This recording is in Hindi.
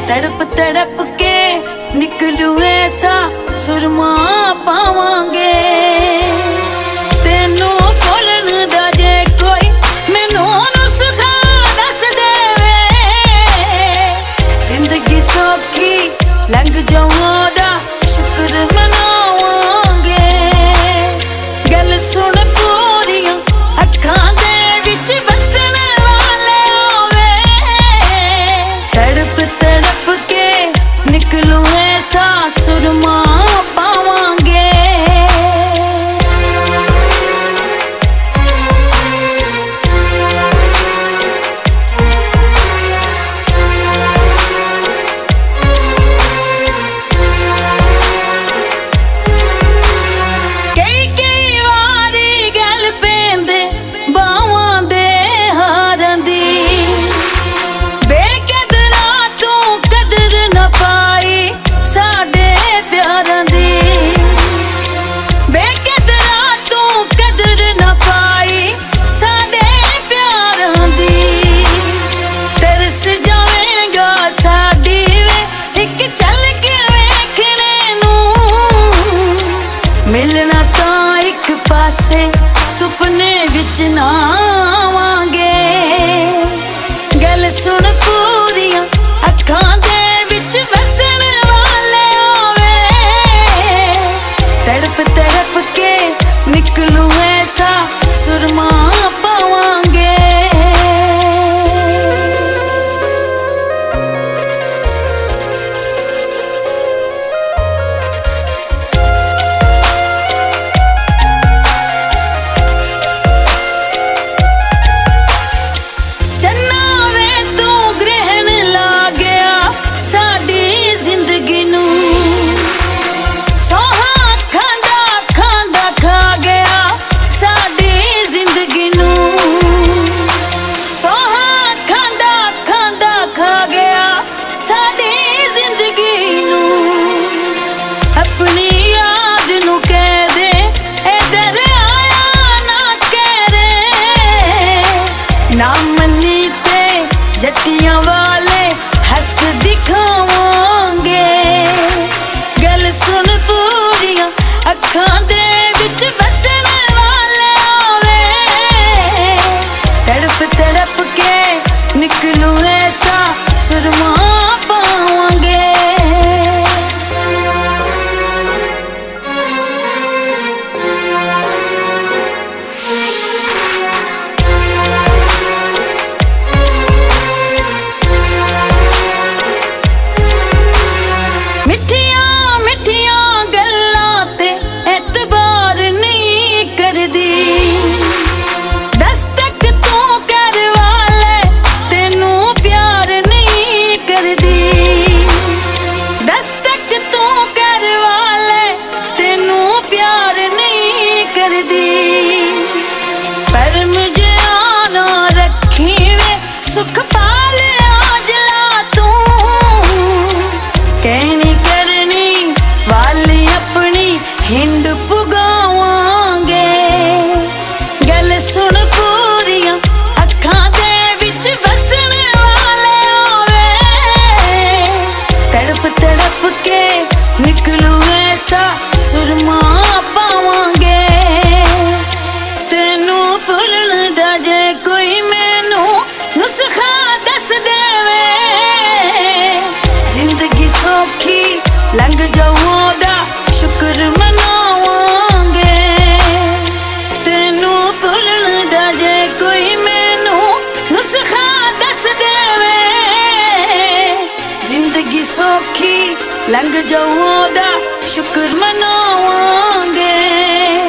तड़प तड़प के निकलू ऐसा सुरमा पावांगे। तेनू बोलन दा जे कोई मैनू नुस्खा दस देवे, जिंदगी सौखी लंघ जाऊं दा शुक्र मनावांगे। गल सुन पूरियां अखां दे विच वसन वाले आवे, तड़प तड़प के निकलू ऐसा सुरमा पावांगे। मिलना तां एक पासे सुपने विच ना आवांगे। गल सुन पूरियां अखां दे विच वसन वाले आवे, तड़प तड़प के निकलू ऐसा सुरमा पावांगे। ना मनी ते जट्टियां वाले हथ दिखावांगे। गल सुन पूरियां अखां दे विच वसन वाले आवे, तड़प तड़प के निकलू ऐसा सुरमा पावांगे। पर मुझे आना रखी वे सुख पाल आजला तू, कहनी करनी वाली अपनी हिंद पुगावांगे। गल सुन पूरियां अखां दे विच वसन वाले आवे, तड़प तड़प के निकलू ऐसा सुरमा पावांगे। नुस्खा दस देवे, जिंदगी सौखी लंघ जाऊं दा शुक्र मनावांगे। तेनू भुलन दा जे कोई मैनू नुस्खा दस देवे, जिंदगी सौखी लंघ जाऊं दा शुक्र मनावांगे।